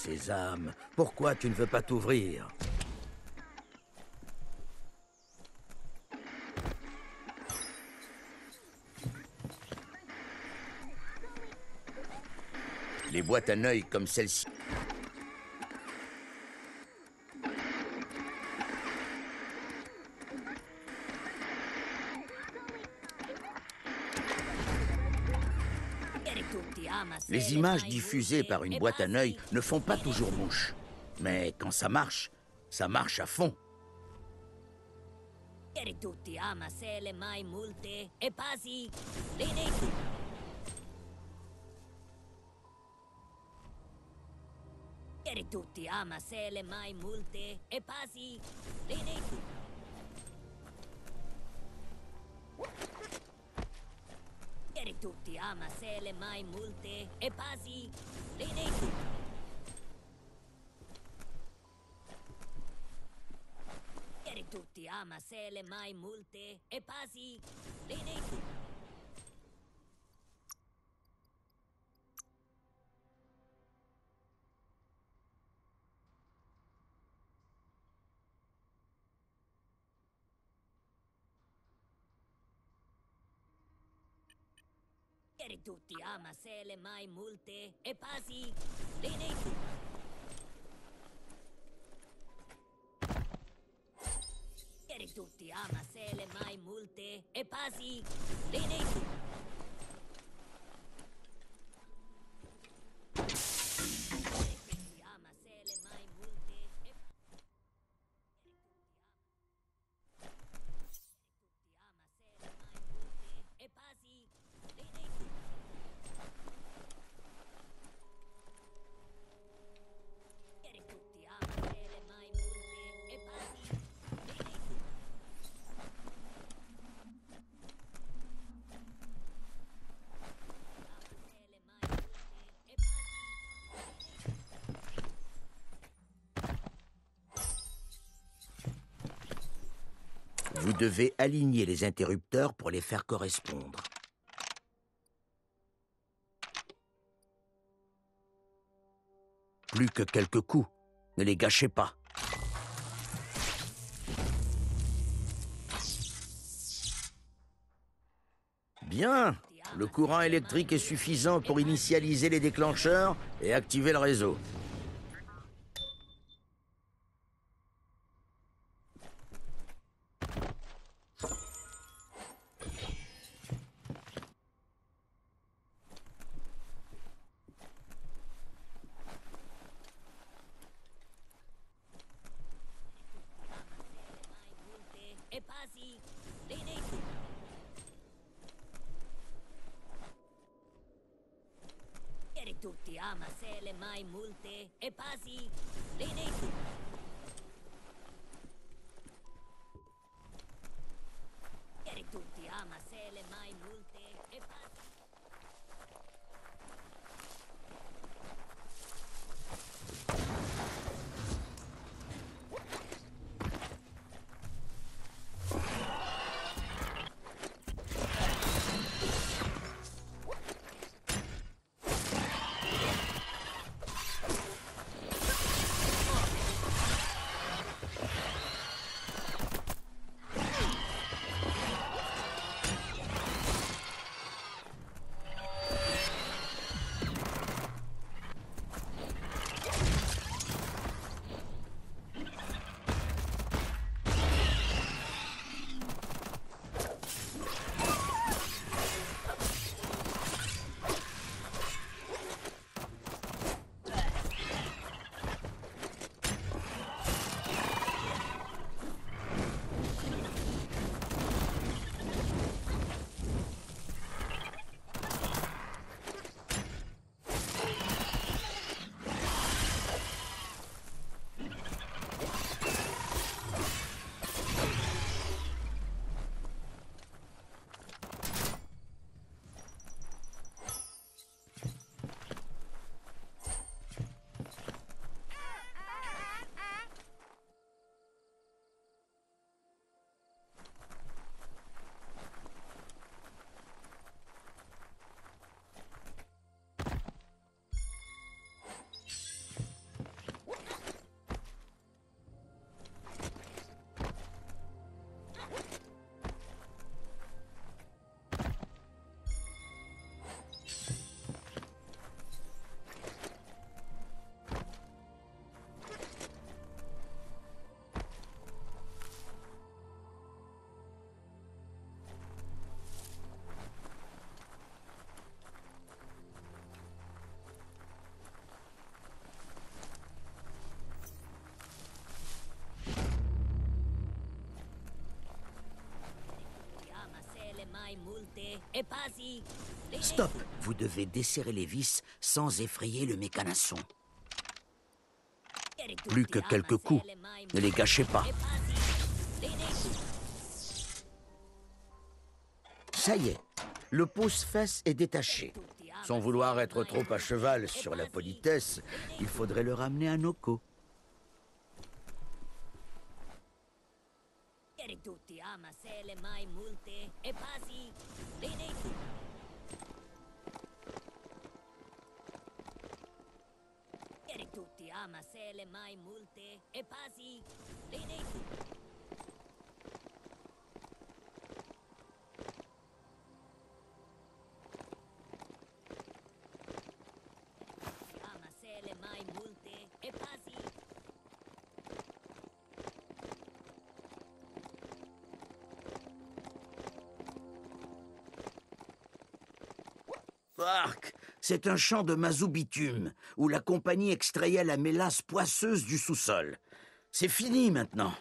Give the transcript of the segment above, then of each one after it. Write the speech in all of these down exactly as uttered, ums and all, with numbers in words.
sésame, pourquoi tu ne veux pas t'ouvrir? Les boîtes à œil comme celle-ci. Les images diffusées par une boîte à œil ne font pas toujours mouche. Mais quand ça marche, ça marche à fond. Tutti ama se le mai multe e pasi bene. Tutti ama se le mai multe e pasi bene. Tutti ama se le mai multe e pasi bene. Tutti ama se le mai multe e pasi bene. Tutti ama se le mai multe e pasi bene. Vous devez aligner les interrupteurs pour les faire correspondre. Plus que quelques coups. Ne les gâchez pas. Bien. Le courant électrique est suffisant pour initialiser les déclencheurs et activer le réseau. Tutti ama se le mai multe e pasi bene. Tutti ama se le mai multe e pasi. multe e passi. Stop! Vous devez desserrer les vis sans effrayer le mécanasson. Plus que quelques coups. Ne les gâchez pas. Ça y est, le pose-fesse est détaché. Sans vouloir être trop à cheval sur la politesse, il faudrait le ramener à Noko. Tutti ama se le mai multe e passi. Tutti ama se le mai multe e passi. Ama se le mai multe e passi. Arc, c'est un champ de mazout-bitume, où la compagnie extrayait la mélasse poisseuse du sous-sol. C'est fini maintenant.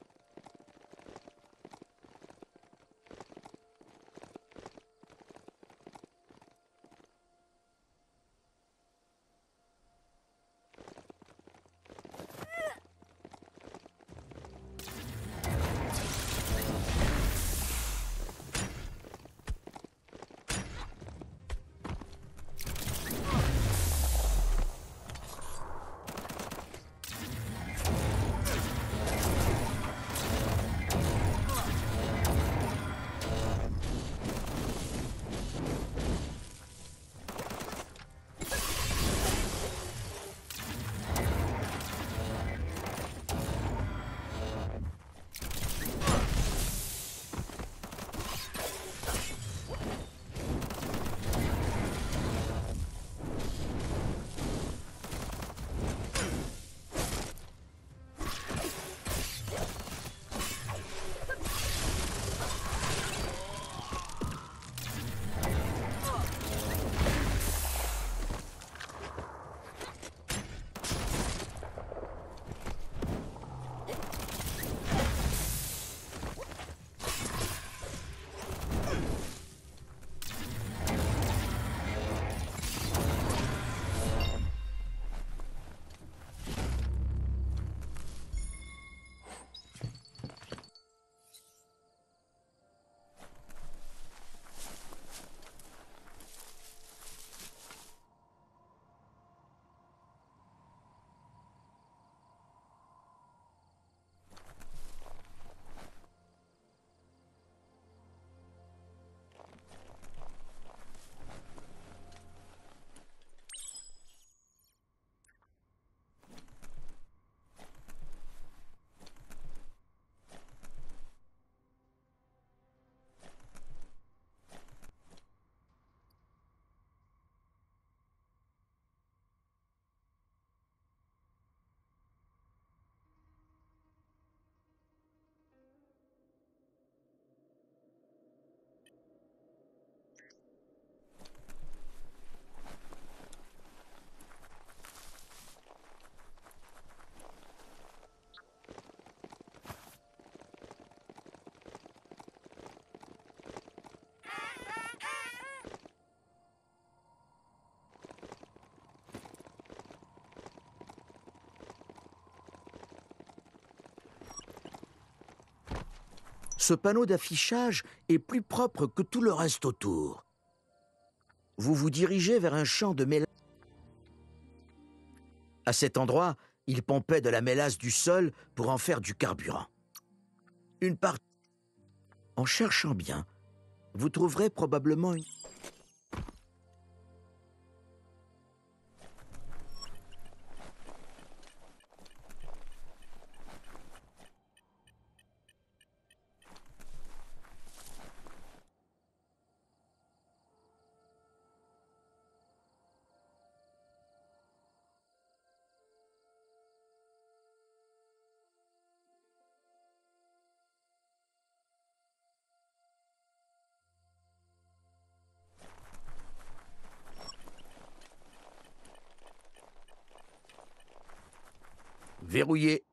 Ce panneau d'affichage est plus propre que tout le reste autour. Vous vous dirigez vers un champ de mélasse. À cet endroit, il pompait de la mélasse du sol pour en faire du carburant. Une partie... En cherchant bien, vous trouverez probablement une... Verrouillé.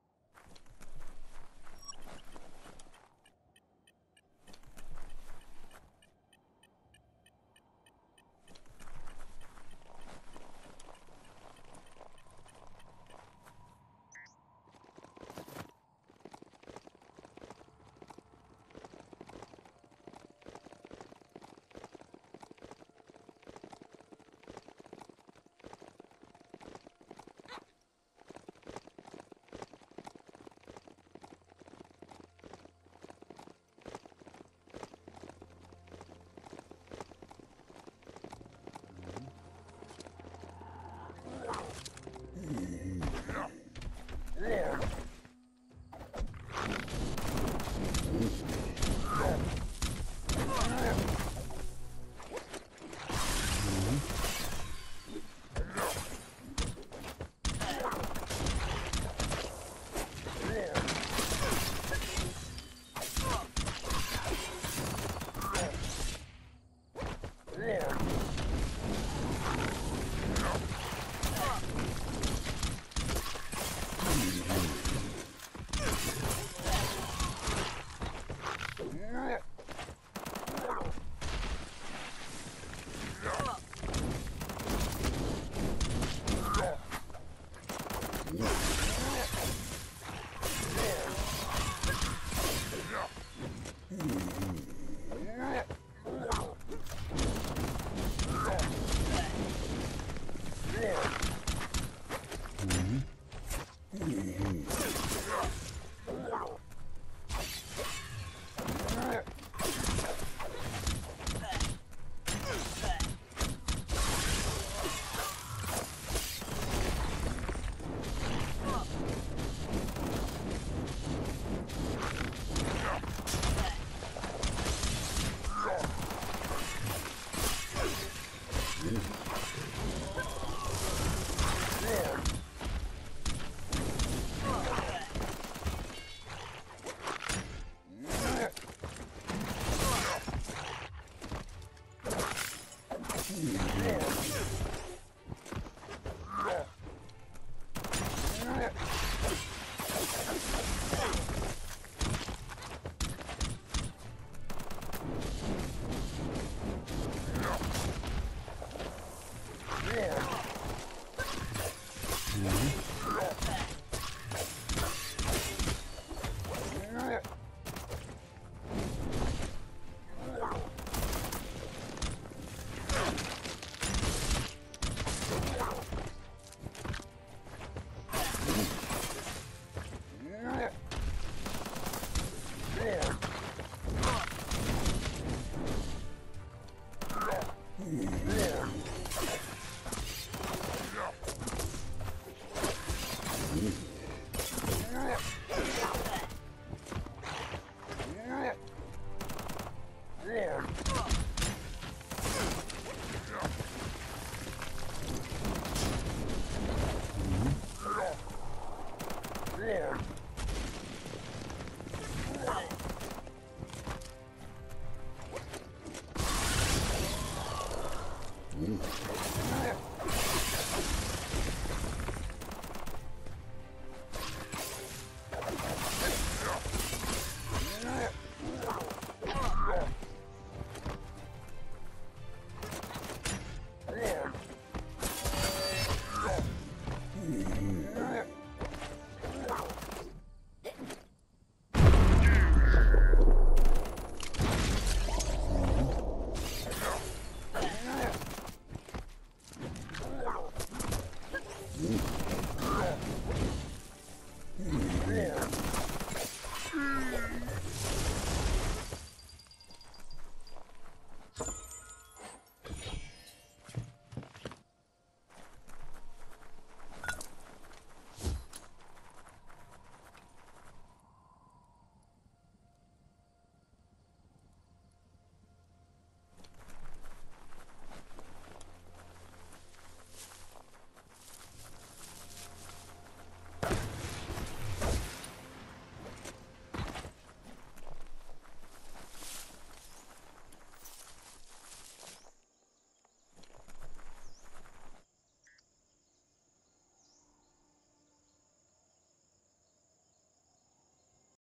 Mhm.